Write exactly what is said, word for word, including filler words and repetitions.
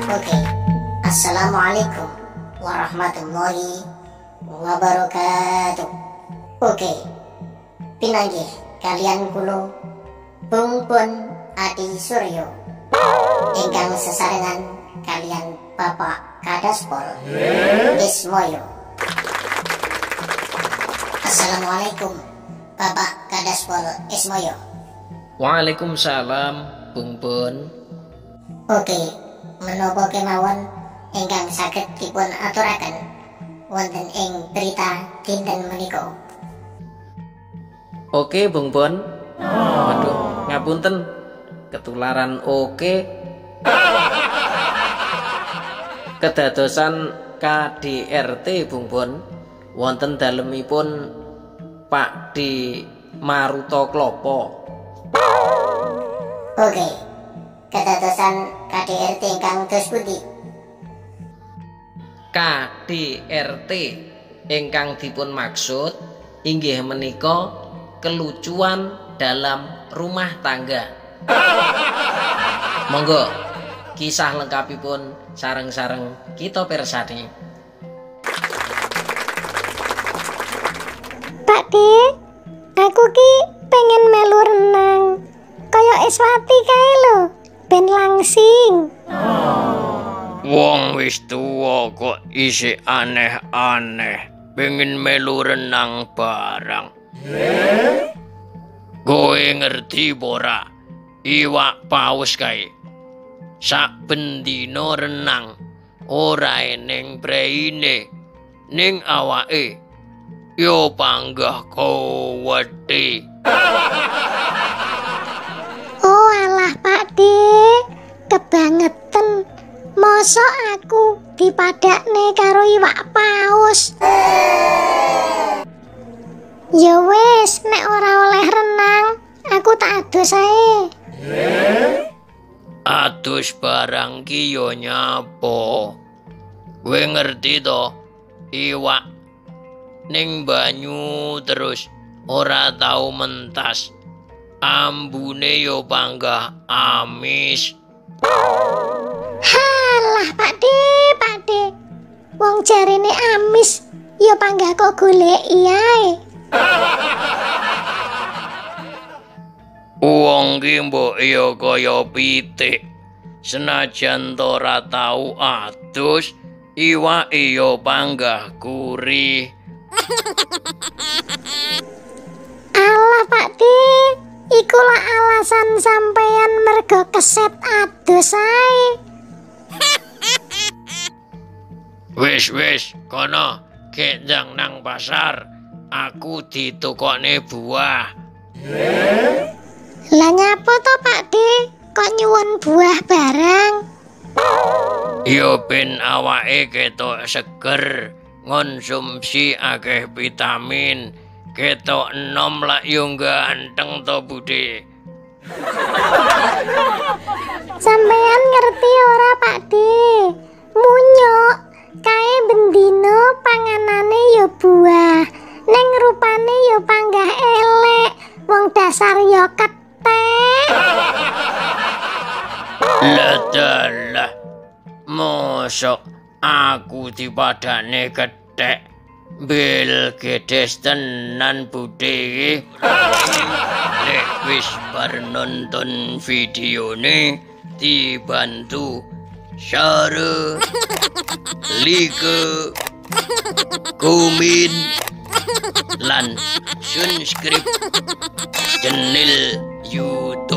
Oke, assalamualaikum warahmatullahi wabarakatuh. Oke, pinanggih kalian kulo Bung Pun Adi Suryo ingkang sesarengan kalian Bapak Kadaspol Ismoyo. Assalamualaikum Bapak Kadaspol Ismoyo. Waalaikumsalam Bung Pun. Oke, menapa kemawon ingkang saged dipun aturaken wonten ing berita dinten menika? Oke Bung Pun. Waduh, ngapunten ketularan oke. Kedadosan K D R T Bung Pun wonten dalemipun Pak Di Maruta Klopo. Oke, kedadosan K D R T ingkang dos pundi? K D R T ingkang dipun maksud inggih menika kelucuan dalam rumah tangga. Monggo kisah lengkapipun sareng-sareng kita pirsani. Pak De, aku ki pengen melu renang kaya Iswati kae lho, ben langsing. Wong wis tuwa kok isih aneh-aneh pengen melu renang barang. Kowe ngerti ora iwak paus kae saben dina renang ora eneng preine ning awake yo panggah kuwedhe. Oh alah Pak De, kebangetan. Mosok aku dipadakne karo iwak paus. Ya wis, nek ora oleh renang, aku tak adus ae. Adus barang ki yo nyapa? Kowe ngerti to, iwak ning banyu terus ora tau mentas. Ambune yo panggah amis. Halah Pak De, Pak De. Wong jarene amis, ya panggah kok goleki ae. Wong ki mbok ya kaya pitik. Senajan to ora tau adus, iwake ya panggah gurih. Alah Pak De, ikulah alasan sampeyan mergo keset adus ae. Wis wis, kono gendang nang pasar. Aku ditukokne buah. Lah nyapa to Pak De, kok nyuwun buah barang? Yo ben awake ketok seger, ngonsumsi akeh vitamin. Ketok enom lak yo ganteng to Bude. Sampeyan ngerti ora Pak De? Munyuk kae bendino panganane ya buah, ning rupane ya panggah elek, wong dasar ya ketek. Lah dalah, mosok aku dipadane ketek. Bel gedes tenan Bude. Lek wis bar nonton videone dibantu share, like, komen, lan subscribe channel YouTube